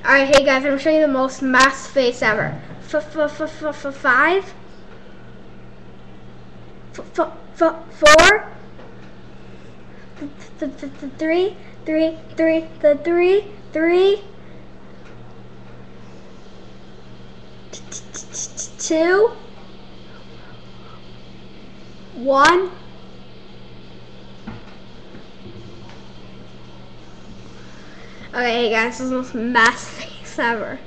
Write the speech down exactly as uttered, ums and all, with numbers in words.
Alright, hey guys, I'm gonna show you the most masked face ever. F f f f f five. F f f four. Th th th three, three, three, the three, three. Two. One. Okay, hey guys, this is the most masked face ever.